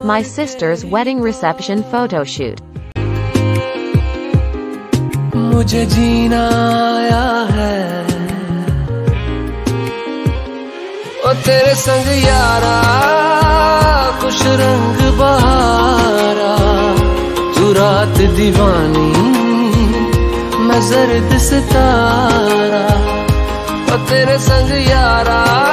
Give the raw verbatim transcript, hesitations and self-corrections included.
My sister's wedding reception photo shoot. मुझे जीना आया है ओ तेरे संग यारा, कुछ रंग बहारा, तू रात दीवानी मैं जर्द सितारा, ओ तेरे संग यारा।